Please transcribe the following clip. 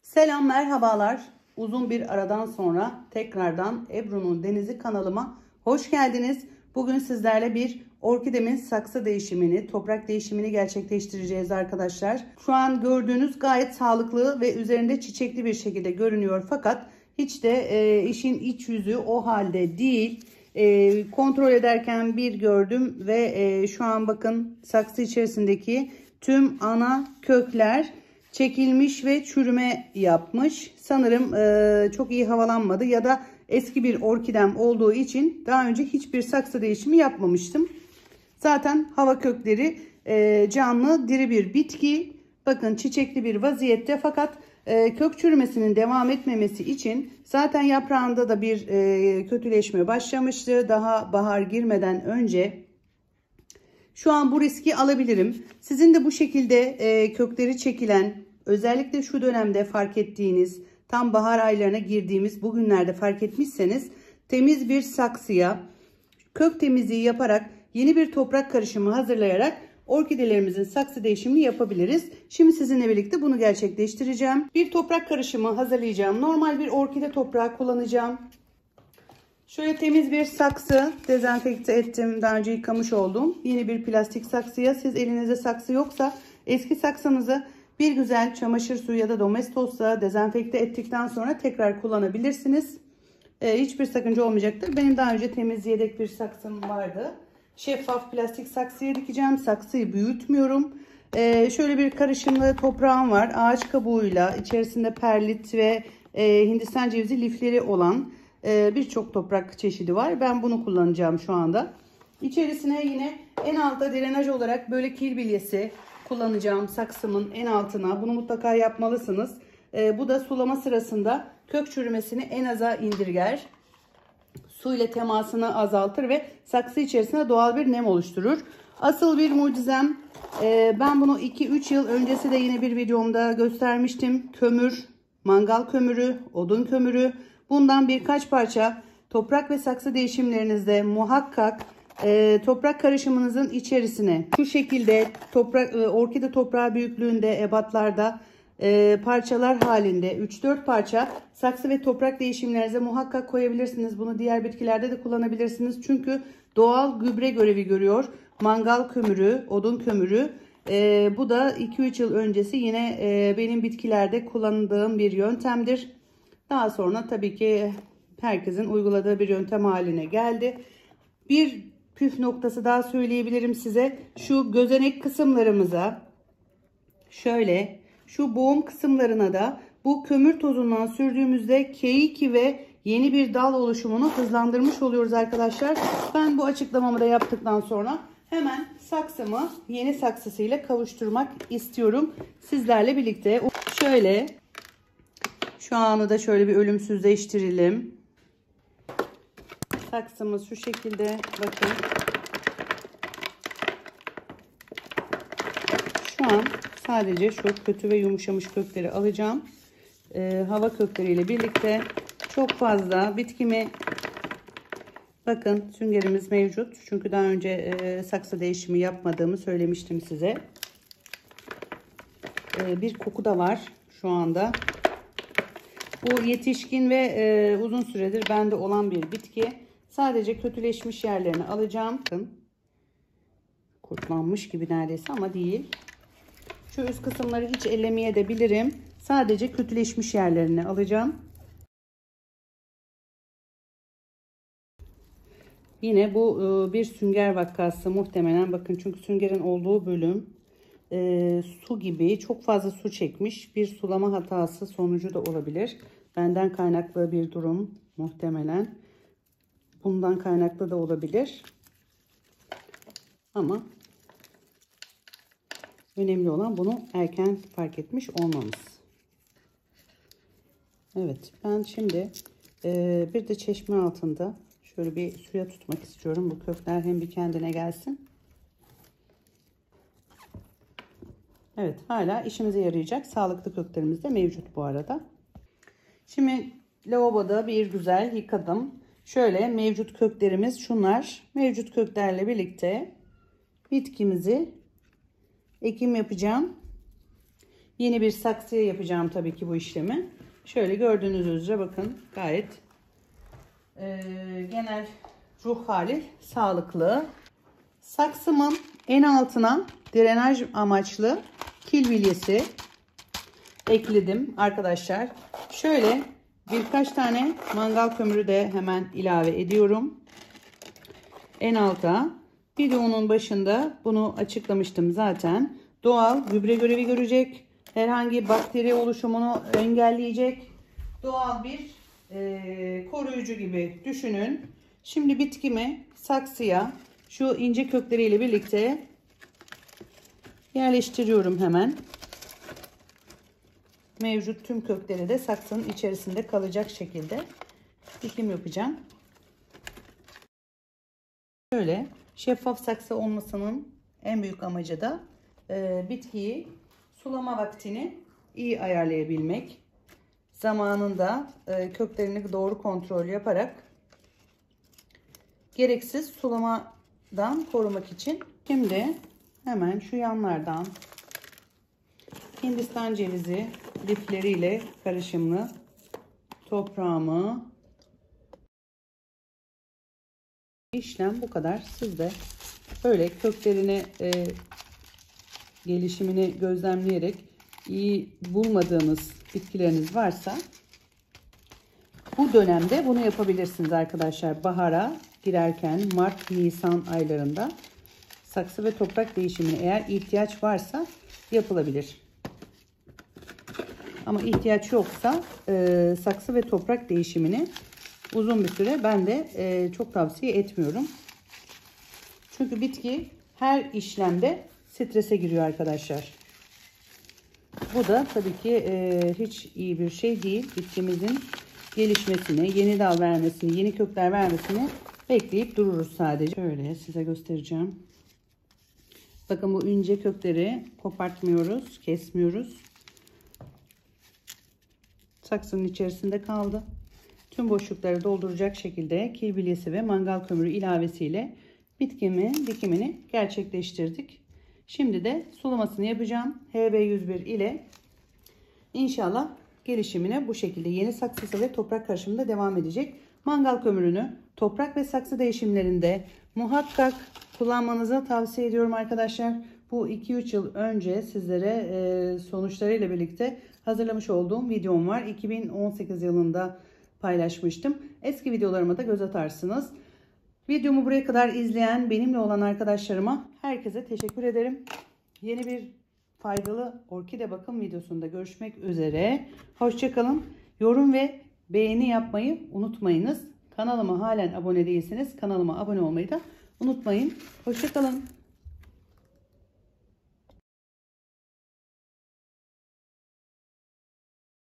Selam, merhabalar. Uzun bir aradan sonra tekrardan Ebru'nun Denizi kanalıma hoş geldiniz. Bugün sizlerle bir orkidemin saksı değişimini, toprak değişimini gerçekleştireceğiz arkadaşlar. Şu an gördüğünüz gayet sağlıklı ve üzerinde çiçekli bir şekilde görünüyor. Fakat hiç de işin iç yüzü o halde değil. Kontrol ederken bir gördüm ve şu an bakın saksı içerisindeki tüm ana kökler çekilmiş ve çürüme yapmış. Sanırım çok iyi havalanmadı ya da eski bir orkidem olduğu için daha önce hiçbir saksı değişimi yapmamıştım. Zaten hava kökleri canlı, diri bir bitki. Bakın çiçekli bir vaziyette, fakat kök çürümesinin devam etmemesi için zaten yaprağında da bir kötüleşme başlamıştı. Daha bahar girmeden önce şu an bu riski alabilirim. Sizin de bu şekilde kökleri çekilen, özellikle şu dönemde fark ettiğiniz, tam bahar aylarına girdiğimiz bugünlerde fark etmişseniz, temiz bir saksıya kök temizliği yaparak yeni bir toprak karışımı hazırlayarak orkidelerimizin saksı değişimini yapabiliriz. Şimdi sizinle birlikte bunu gerçekleştireceğim. Bir toprak karışımı hazırlayacağım. Normal bir orkide toprağı kullanacağım. Şöyle temiz bir saksı dezenfekte ettim. Daha önce yıkamış oldum. Yeni bir plastik saksıya, siz elinizde saksı yoksa eski saksınızı bir güzel çamaşır suyu ya da domestosla dezenfekte ettikten sonra tekrar kullanabilirsiniz. Hiçbir sakınca olmayacaktır. Benim daha önce temiz yedek bir saksım vardı. Şeffaf plastik saksıya dikeceğim. Saksıyı büyütmüyorum. Şöyle bir karışımlı toprağım var. Ağaç kabuğuyla, içerisinde perlit ve Hindistan cevizi lifleri olan birçok toprak çeşidi var. Ben bunu kullanacağım şu anda. İçerisine yine en altta drenaj olarak böyle kil bilyesi kullanacağım saksımın en altına. Bunu mutlaka yapmalısınız. Bu da sulama sırasında kök çürümesini en aza indirger. Su ile temasını azaltır ve saksı içerisinde doğal bir nem oluşturur. Asıl bir mucizem, ben bunu 2-3 yıl öncesi de yine bir videomda göstermiştim. Kömür, mangal kömürü, odun kömürü. Bundan birkaç parça toprak ve saksı değişimlerinizde muhakkak toprak karışımınızın içerisine şu şekilde orkide toprağı büyüklüğünde ebatlarda parçalar halinde 3-4 parça saksı ve toprak değişimlerinize muhakkak koyabilirsiniz. Bunu diğer bitkilerde de kullanabilirsiniz. Çünkü doğal gübre görevi görüyor. Mangal kömürü, odun kömürü. Bu da 2-3 yıl öncesi yine benim bitkilerde kullandığım bir yöntemdir. Daha sonra tabii ki herkesin uyguladığı bir yöntem haline geldi. Bir püf noktası daha söyleyebilirim size. Şu gözenek kısımlarımıza, şöyle şu boğum kısımlarına da bu kömür tozundan sürdüğümüzde K2 ve yeni bir dal oluşumunu hızlandırmış oluyoruz arkadaşlar. Ben bu açıklamamı da yaptıktan sonra hemen saksımı yeni saksısıyla kavuşturmak istiyorum sizlerle birlikte. Şöyle şu anı da şöyle bir ölümsüzleştirelim. Saksımız şu şekilde, bakın. Şu an sadece şu kötü ve yumuşamış kökleri alacağım. Hava kökleriyle birlikte çok fazla bitkimi, bakın süngerimiz mevcut. Çünkü daha önce saksı değişimi yapmadığımı söylemiştim size. Bir koku da var şu anda. Bu yetişkin ve uzun süredir bende olan bir bitki. Sadece kötüleşmiş yerlerini alacağım. Bakın, kurtlanmış gibi neredeyse ama değil. Şu üst kısımları hiç ellemeye de bilirim. Sadece kötüleşmiş yerlerini alacağım. Yine bu bir sünger vakası muhtemelen. Bakın, çünkü süngerin olduğu bölüm su gibi çok fazla su çekmiş. Bir sulama hatası sonucu da olabilir. Benden kaynaklı bir durum muhtemelen. Bundan kaynaklı da olabilir. Ama önemli olan bunu erken fark etmiş olmamız. Evet, ben şimdi bir de çeşme altında şöyle bir suya tutmak istiyorum. Bu kökler hem bir kendine gelsin. Evet, hala işimize yarayacak sağlıklı köklerimiz de mevcut bu arada. Şimdi lavaboda bir güzel yıkadım. Şöyle mevcut köklerimiz şunlar. Mevcut köklerle birlikte bitkimizi ekim yapacağım. Yeni bir saksıya yapacağım tabii ki bu işlemi. Şöyle gördüğünüz üzere bakın gayet genel ruh hali sağlıklı. Saksımın en altına drenaj amaçlı kil bilyesi ekledim arkadaşlar. Şöyle birkaç tane mangal kömürü de hemen ilave ediyorum. En alta videonun başında bunu açıklamıştım zaten. Doğal gübre görevi görecek. Herhangi bakteri oluşumunu engelleyecek. Doğal bir koruyucu gibi düşünün. Şimdi bitkimi saksıya şu ince kökleriyle birlikte yerleştiriyorum hemen. Mevcut tüm kökleri de saksının içerisinde kalacak şekilde dikim yapacağım. Şöyle şeffaf saksı olmasının en büyük amacı da bitkiyi sulama vaktini iyi ayarlayabilmek. Zamanında köklerini doğru kontrol yaparak gereksiz sulamadan korumak için. Şimdi hemen şu yanlardan Hindistan cevizi lifleriyle karışımlı toprağımı, işlem bu kadar. Siz de böyle köklerini gelişimini gözlemleyerek iyi bulmadığınız bitkileriniz varsa bu dönemde bunu yapabilirsiniz arkadaşlar. Bahara girerken Mart-Nisan aylarında saksı ve toprak değişimine eğer ihtiyaç varsa yapılabilir. Ama ihtiyaç yoksa saksı ve toprak değişimini uzun bir süre ben de çok tavsiye etmiyorum. Çünkü bitki her işlemde strese giriyor arkadaşlar. Bu da tabii ki hiç iyi bir şey değil. Bitkimizin gelişmesini, yeni dal vermesini, yeni kökler vermesini bekleyip dururuz sadece. Şöyle size göstereceğim. Bakın bu ince kökleri kopartmıyoruz, kesmiyoruz. Saksının içerisinde kaldı. Tüm boşlukları dolduracak şekilde kil bilyesi ve mangal kömürü ilavesiyle bitkimin dikimini gerçekleştirdik. Şimdi de sulamasını yapacağım. HB101 ile inşallah gelişimine bu şekilde yeni saksısı ve toprak karışımında devam edecek. Mangal kömürünü toprak ve saksı değişimlerinde muhakkak kullanmanızı tavsiye ediyorum arkadaşlar. Bu 2-3 yıl önce sizlere sonuçlarıyla birlikte hazırlamış olduğum videom var. 2018 yılında paylaşmıştım. Eski videolarıma da göz atarsınız. Videomu buraya kadar izleyen benimle olan arkadaşlarıma herkese teşekkür ederim. Yeni bir faydalı orkide bakım videosunda görüşmek üzere. Hoşça kalın. Yorum ve beğeni yapmayı unutmayınız. Kanalıma halen abone değilseniz kanalıma abone olmayı da unutmayın. Hoşça kalın.